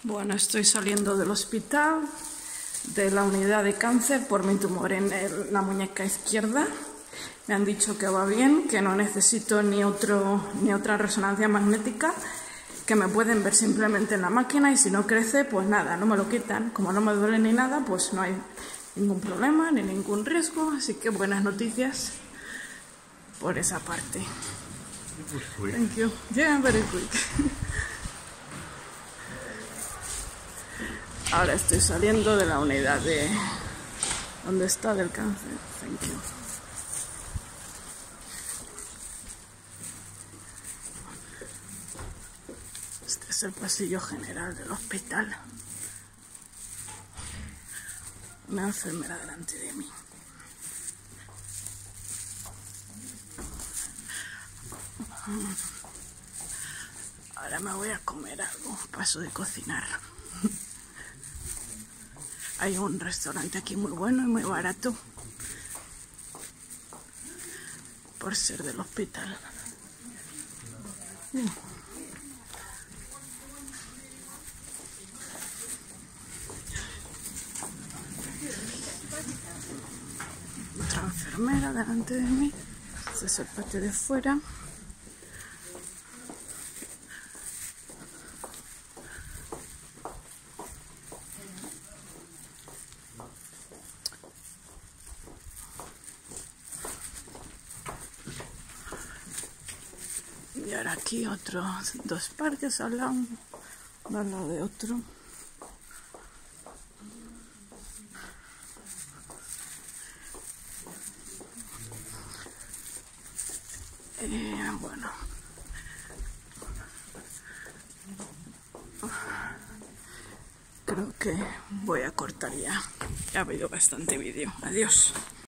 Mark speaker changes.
Speaker 1: Bueno, estoy saliendo del hospital, de la unidad de cáncer por mi tumor en la muñeca izquierda. Me han dicho que va bien, que no necesito ni otra resonancia magnética, que me pueden ver simplemente en la máquina y si no crece, pues nada, no me lo quitan. Como no me duele ni nada, pues no hay ningún problema ni ningún riesgo, así que buenas noticias por esa parte. Thank you. Yeah, very quick. Ahora estoy saliendo de la unidad de donde está del cáncer. Thank you. Este es el pasillo general del hospital. Una enfermera delante de mí. Ahora me voy a comer algo. Paso de cocinar. Hay un restaurante aquí muy bueno y muy barato por ser del hospital. Otra enfermera delante de mí. Este es el patio de fuera. Y ahora aquí otros dos parques al lado, uno al lado de otro. Bueno, creo que voy a cortar ya. Ya ha habido bastante vídeo. Adiós.